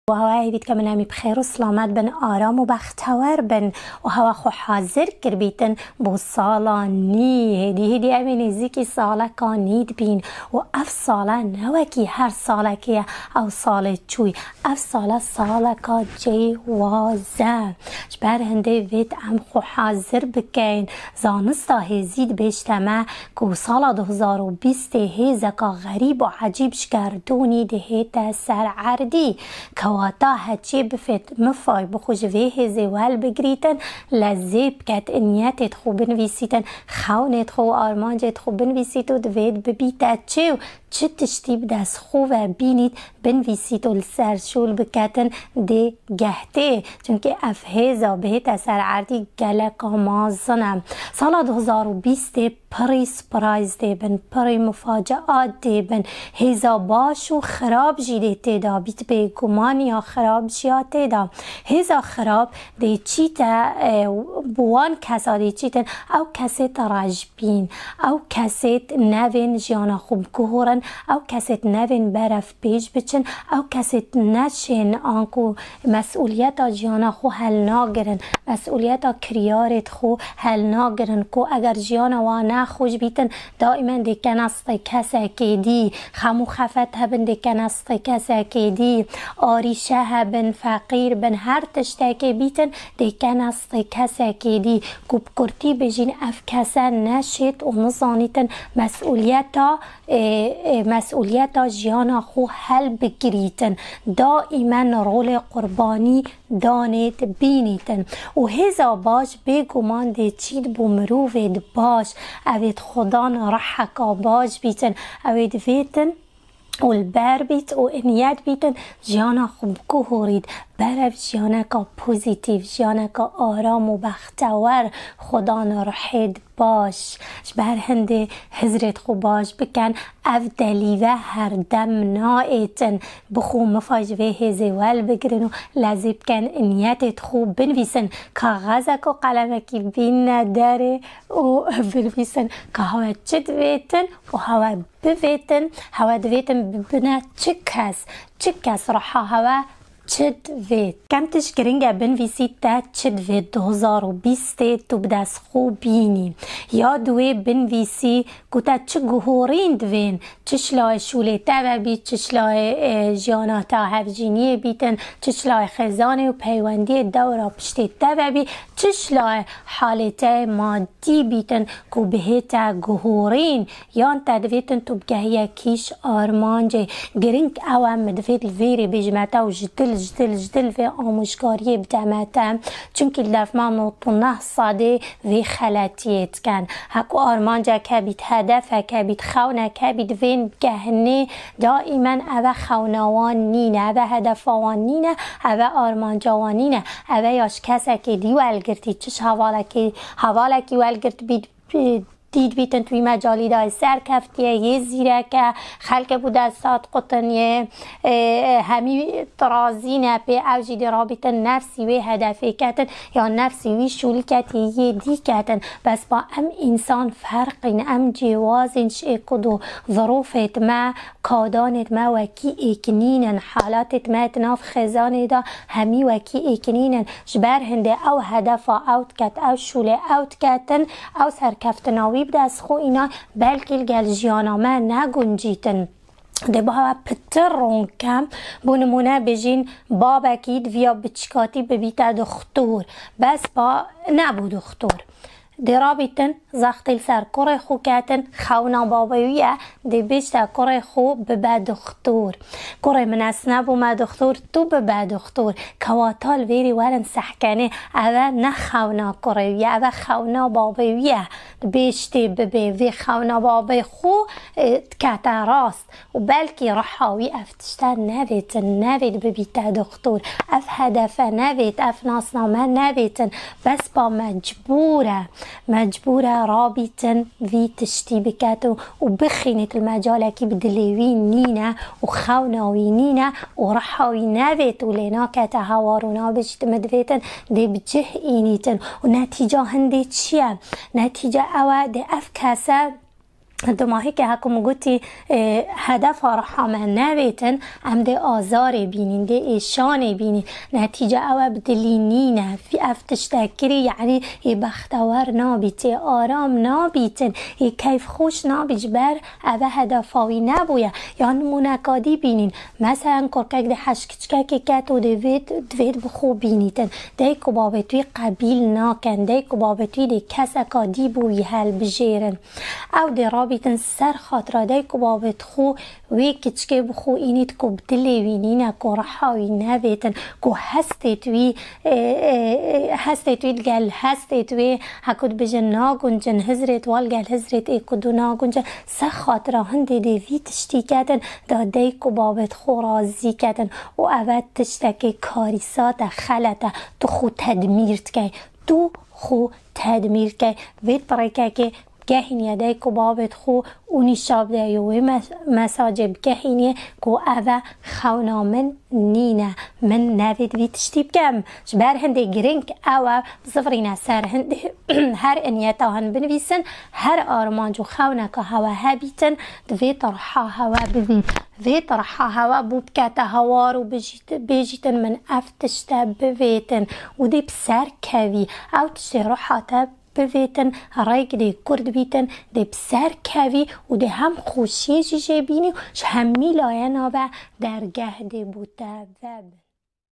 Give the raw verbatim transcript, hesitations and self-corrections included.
و هوا بید که منامی بخیر و سلامت بن آرام و بختور بن و هوا خو حاضر کر بیتن بو سالا نی هدی هدی امی نزیکی سالا کا نید بین و اف سالا نوکی هر سالا که او سال چوی اف سالا سالا کا جی وازه جبر هنده وید ام خو حاضر بکین زانستا هزید بیشتمه که سالا دو هزار و بیست هزه کا غریب و عجیب شکردونی دهیت سر عردی كواتا هاتشي بفت مفاي بخوش فيه زوال بگریتن لذیب کت انیت تخو بنویسیتن خونت خو آرمانج تخو بنویسیتو دوید ببیت چه چه تشتیب دست خو و بینید بنویسیتو لسرشول بکتن ده گهته چونکه افهزا بهت اثر عردی گلک آمازنم سال دو هزار و بیست پری سپرایز ده بن پری مفاجعات ده بن هزا باش و خراب جیده تیدا بیت به گمان یا خراب جیاته دا هزا خراب ده چیتا بوان کسا ده چیتن او کسیت رجبین او کسیت نوین جیانا خوب گهورن او کسیت نوین برف پیج بچن او کسیت نشین آنکو مسئولیت جیانا خو حل ناگرن مسئولیت کریارت خو حل ناگرن کو اگر جیانا وانا خوش بیتن دائما ده کنست کسا که دی خمو خفت هبن ده کنست کسا که دی آریشه هبن فقیر بن هر تشتاکه بیتن ده کنست کسا که دی کوب کرتی بجین اف کسا نشید و نزانیتن مسئولیتا مسئولیتا جیانا خو حل بگریتن دائما رول قربانی دانت بینیتن و هزا باش بگمان ده چید بمروفید باش اوید خدان رحکا باش بیتن اوید ویتن و البر بیت و انیت بیتن جیانا خوب گهورید برف جیانا کا پوزیتیو جیانا کا آرام و بختور خدا نرحید باش بر هنده حضرت خوب باش بکن اف دلیوه هر دم نایتن بخو مفاجوه هزوال بگرن و لذیب کن انیتت خوب بنویسن کاغذک و قلمکی بین نداره و بنویسن که هوا چه دویتن و هوا بویتن هوا دویتن ببنه چه کس چه کس رحا هوا چد وید کم تشکرینگه بنویسید تا چد وید دو هزار و بیست تو بدست خوب بینی یا دوی بنویسی که تا چه گهورین دوین چشلای شوله تا بید چشلای جانا تا هفجینی بیتن چشلای خزانه و پیوندی دورا پشتی تا بید چشلای حالت مادی بیتن که بهتا گهورین یا تا دویتن تو بگهی کیش آرمانجه گرینگ اوام دوید الویری بجمتا و جدل جدل جدل و آموشگاری بدمتم چونکه لفمان نوتونه صاده و خلطیت کن هکو آرمانجا که بید هدف که بید خونه که بید وین گهنه دائما او خونوان نینه او هدفوان نینه او آرمانجاوان نینه او یاش کسا که دیوال گرتی چش حواله که حواله که وال گرت بید دید بیتن توی مجالی دای سر کفتیه یه زیره که خلق بود از سات قطن یه همی ترازینه به اوجی دی رابطن نفسی و هدفی کتن یا نفسی و شولی کتی یه دی کتن بس با ام انسان فرقین ام جوازین شکد و ظروفت ما کادانت ما وکی اکنینن حالاتت ما تناف خزانه دا همی وکی اکنینن جبر هنده او هدفا اوت کت او شوله اوت کتن او سرکفتناوی بده از خو اینا بلکه گل جیانامه نگنجیتن ده با پتر رون کم بونمونه بجین بابکید ویا بچکاتی ببیت دختور بس با نبو دختور ده رابطن زختل سر کره خو کتن خونا بابایویه ده بیشتر کره خو ببه دختور کره من اسنب و ما دختور تو ببه دختور کواتال ویری ورن سحکنه اوه نه خونا کرهویه اوه خونا بابایویه بیشتی ببه وی خونا بابای خو کتا راست و بلکی رحاوی افتشتر نویتن نوید ببیت دختور اف هدفه نوید اف ناسنامه نویتن بس با مجبوره مجبوره رابطن وی تشتی بکت و بخینت المجاله که بدلیوی نینه و خوناوی نینه و رحاوی نویت و لینا کت هوارونا بجت مدویتن دی بجه اینیتن و نتیجه هنده چیه؟ نتیجه اوه دی اف کسه دماهی که هکم گوتی هدف رحا من نبیتن ام ده آزار بینین ده ایشان بینین نتیجه او بدلینینه فی افتش تکری یعنی ای بختور نابیت ای آرام نابیتن ای کیف خوش نابیج بر او هدفاوی نبویه یا نمونکادی بینین مثلا کرکک ده حشکچکه که کتو دوید دوید بخو بینیتن ده کبابتوی قبیل ناکن ده کبابتوی ده کسکادی بوی هل بجیرن او ده رابطن سر خاطراده که بابت خو وی کچکه بخو اینید که بدلی وینینه که رحاوی نبیتن که هستید وی هستید وی گل هستید وی هکود بجن ناگونجن هزرت وال گل هزرت ای کدو ناگونجن سر خاطره هنده دیوی تشتی کدن داده که بابت خو رازی کدن و اول تشتکه کاریسات خلطه تو خو تدمیرت که تو خو تدمیر که وید برکه که گهینیه ده که بابت خو اونی شاب ده یوی مساجب گهینیه که اوه خونا من نینه من نوید وی تشتیب کم جبر هنده گرنگ اوه بزفرین سر هنده هر انیتا هن بنویسن هر آرمانجو خونا که هوا هبیتن دوی طرحا هوا ببین وی طرحا هوا بوبکت هوارو بجیتن من افتشتا بویتن و دی بسر کوی او تشتی روحاتا بویتن رایگ ده کرد بیتن ده بسر کوی و ده هم خوشی جیجه بینی و هم میلاین آبه درگه ده بوده وب